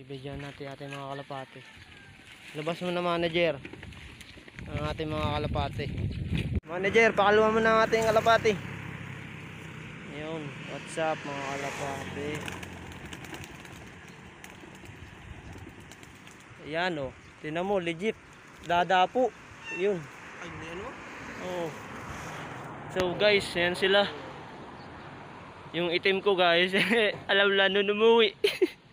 Bibigyan natin ating mga kalapati. Labas mo na manager ang ating mga kalapati. Manager, pakaluan mo na ang ating kalapati. Yun, what's up mga kalapati. Ayan o, tinan mo, legit dadapo. Yun. Ay, hindi ano? Oh. So guys, yan sila. Yung itim ko guys, alam lang nun umuwi.